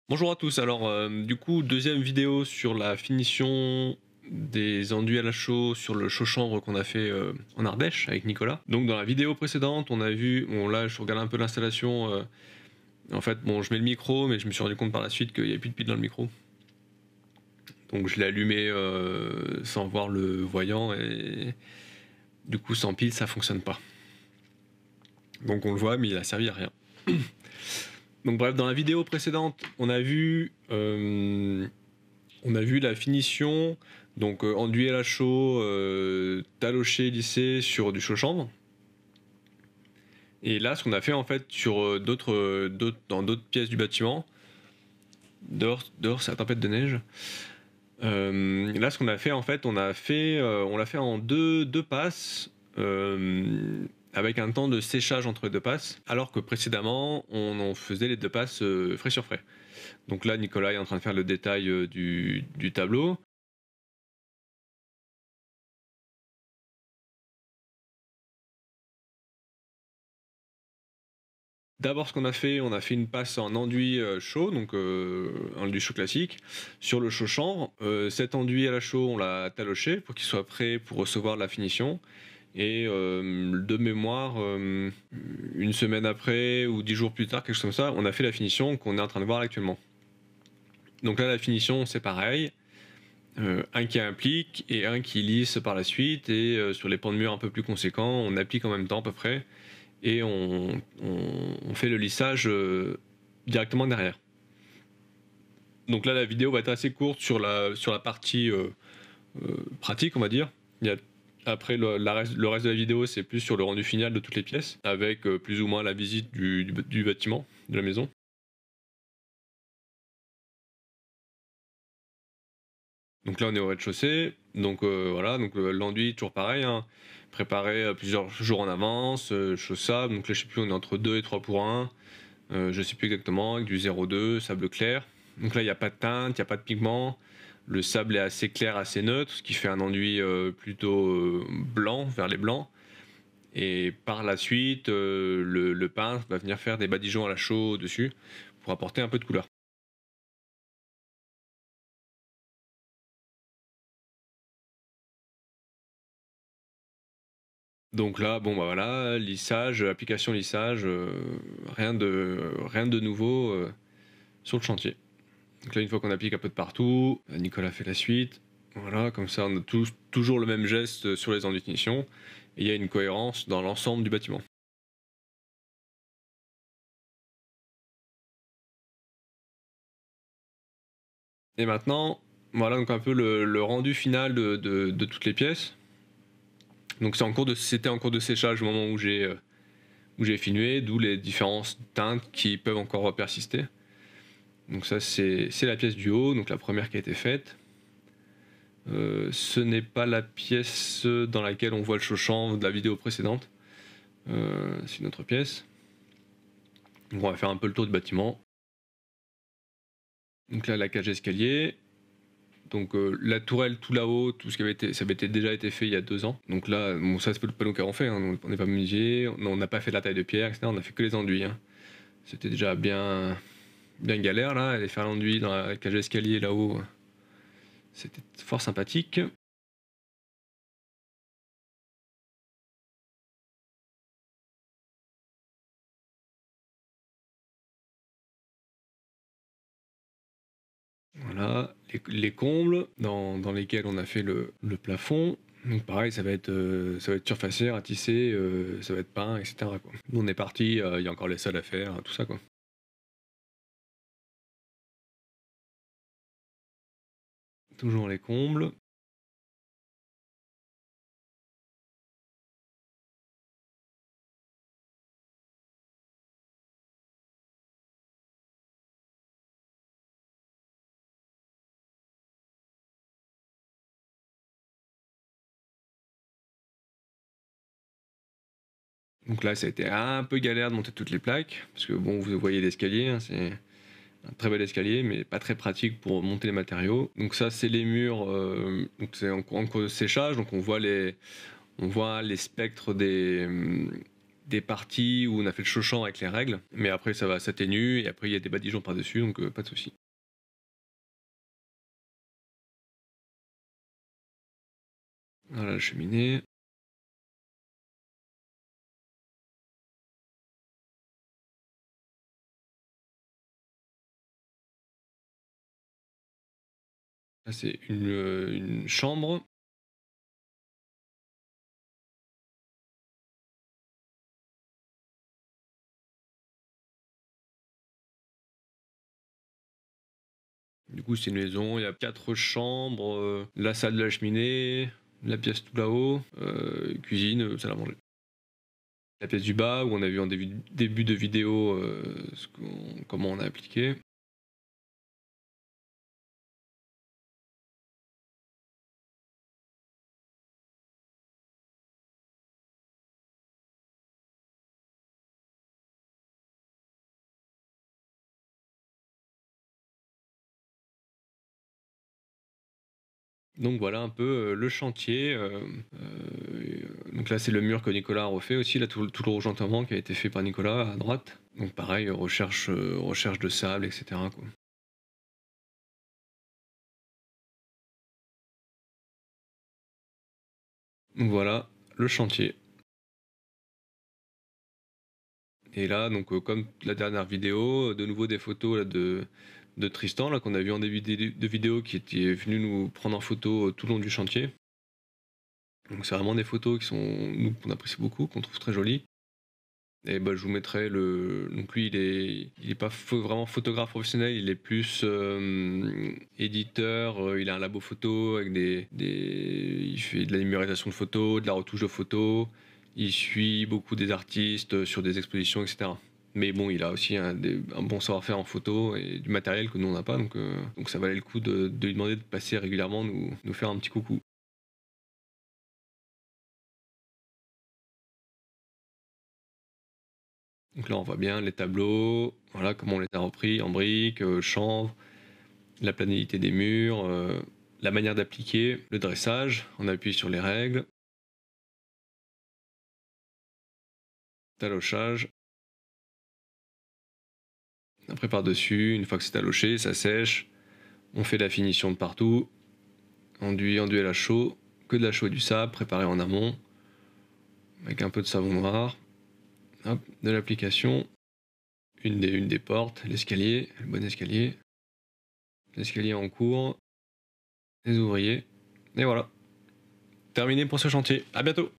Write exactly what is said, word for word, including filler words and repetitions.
Bonjour à tous, alors euh, du coup deuxième vidéo sur la finition des enduits à la chaux sur le chaud chanvre qu'on a fait euh, en Ardèche avec Nicolas. Donc dans la vidéo précédente on a vu, bon là je regarde un peu l'installation, euh, en fait bon je mets le micro mais je me suis rendu compte par la suite qu'il n'y avait plus de pile dans le micro. Donc je l'ai allumé euh, sans voir le voyant et du coup sans pile ça fonctionne pas. Donc on le voit mais il a servi à rien. Donc bref, dans la vidéo précédente on a vu... Euh, On a vu la finition, donc euh, enduit à la chaux, euh, taloché, lissé sur du chaud chanvre. Et là, ce qu'on a fait en fait sur euh, d'autres, euh, d'autres, dans d'autres pièces du bâtiment, dehors, dehors c'est la tempête de neige. Euh, là, ce qu'on a fait en fait, on a fait, euh, on l'a fait en deux, deux passes, euh, avec un temps de séchage entre les deux passes, alors que précédemment, on en faisait les deux passes euh, frais sur frais. Donc là, Nicolas est en train de faire le détail euh, du, du tableau. D'abord, ce qu'on a fait, on a fait une passe en enduit euh, chaud, donc euh, un enduit chaud classique, sur le chaud chanvre. Euh, cet enduit à la chaux, on l'a taloché pour qu'il soit prêt pour recevoir la finition. Et euh, de mémoire, euh, une semaine après ou dix jours plus tard, quelque chose comme ça, on a fait la finition qu'on est en train de voir actuellement. Donc là, la finition, c'est pareil. Euh, un qui implique et un qui lisse par la suite. Et euh, sur les pans de mur un peu plus conséquents, on applique en même temps à peu près. Et on, on, on fait le lissage euh, directement derrière. Donc là, la vidéo va être assez courte sur la, sur la partie euh, euh, pratique, on va dire. Il y a, après, le, la reste, le reste de la vidéo, c'est plus sur le rendu final de toutes les pièces, avec euh, plus ou moins la visite du, du, du bâtiment, de la maison. Donc là, on est au rez-de-chaussée. Donc euh, voilà, donc l'enduit, toujours pareil, hein, préparé euh, plusieurs jours en avance, euh, chaussable. Donc là, je sais plus, on est entre deux et trois pour un. Euh, je sais plus exactement, avec du zéro deux, sable clair. Donc là, il n'y a pas de teinte, il n'y a pas de pigment. Le sable est assez clair, assez neutre, ce qui fait un enduit euh, plutôt euh, blanc, vers les blancs. Et par la suite, euh, le, le peintre va venir faire des badigeons à la chaux dessus pour apporter un peu de couleur. Donc là, bon bah voilà, lissage, application lissage, euh, rien, de, rien de nouveau euh, sur le chantier. Donc là, une fois qu'on applique un peu de partout, Nicolas fait la suite. Voilà, comme ça on a tous, toujours le même geste sur les enduits de finition. Et il y a une cohérence dans l'ensemble du bâtiment. Et maintenant, voilà donc un peu le, le rendu final de, de, de toutes les pièces. Donc c'est en cours de, c'était en cours de séchage au moment où j'ai euh, où j'ai filmé, d'où les différentes teintes qui peuvent encore persister. Donc ça c'est la pièce du haut, donc la première qui a été faite. Euh, ce n'est pas la pièce dans laquelle on voit le chaud de la vidéo précédente. Euh, c'est une autre pièce. Donc on va faire un peu le tour du bâtiment. Donc là la cage d'escalier. Donc euh, la tourelle tout là-haut, tout ce qui avait été, ça avait été, déjà été fait il y a deux ans. Donc là, bon ça c'est pas nous qui avons fait, hein. On n'est pas menuisier, on n'a pas fait la taille de pierre, et cetera. On a fait que les enduits. Hein. C'était déjà bien, bien galère là, aller faire l'enduit dans la cage d'escalier là-haut. C'était fort sympathique. Voilà, les, les combles dans, dans lesquels on a fait le, le plafond. Donc pareil, ça va être, euh, ça va être surfacé, ratissé, euh, ça va être peint, et cetera. Quoi. Nous on est parti, euh, il y a encore les salles à faire, tout ça quoi. Toujours les combles. Donc là ça a été un peu galère de monter toutes les plaques, parce que bon vous voyez l'escalier, hein, c'est un très bel escalier, mais pas très pratique pour monter les matériaux. Donc ça c'est les murs, euh, donc c'est en, en cours de séchage, donc on voit les, on voit les spectres des, des parties où on a fait le chauchamp avec les règles, mais après ça va s'atténuer et après il y a des badigeons par-dessus, donc euh, pas de souci. Voilà la cheminée. Là c'est une, euh, une chambre. Du coup c'est une maison, il y a quatre chambres, euh, la salle de la cheminée, la pièce tout là-haut, euh, cuisine, euh, salle à manger. La pièce du bas où on a vu en début, début de vidéo euh, ce qu'on- comment on a appliqué. Donc voilà un peu euh, le chantier. euh, euh, donc là c'est le mur que Nicolas a refait aussi, là tout, tout le rejointement qui a été fait par Nicolas à droite. Donc pareil, recherche, euh, recherche de sable, et cetera quoi. Donc voilà le chantier. Et là, donc euh, comme la dernière vidéo, de nouveau des photos là, de, de Tristan là qu'on a vu en début de, de vidéo qui était venu nous prendre en photo euh, tout le long du chantier. Donc c'est vraiment des photos qui sont nous qu'on apprécie beaucoup, qu'on trouve très jolies. Et bah, je vous mettrai le. Donc lui, il est, il est pas pho- vraiment photographe professionnel, il est plus euh, éditeur. euh, il a un labo photo avec des, des. Il fait de la numérisation de photos, de la retouche de photos. Il suit beaucoup des artistes euh, sur des expositions, et cetera. Mais bon, il a aussi un, des- un bon savoir-faire en photo et du matériel que nous on n'a pas, donc, euh, donc ça valait le coup de, de lui demander de passer régulièrement nous, nous faire un petit coucou. Donc là, on voit bien les tableaux, voilà comment on les a repris en briques, euh, chanvre, la planalité des murs, euh, la manière d'appliquer, le dressage, on appuie sur les règles, talochage. Après par-dessus, une fois que c'est taloché, ça sèche, on fait la finition de partout, enduit, enduit à la chaux, que de la chaux et du sable préparé en amont, avec un peu de savon noir, hop, de l'application, une des, une des portes, l'escalier, le bon escalier, l'escalier en cours, les ouvriers, et voilà, terminé pour ce chantier. À bientôt.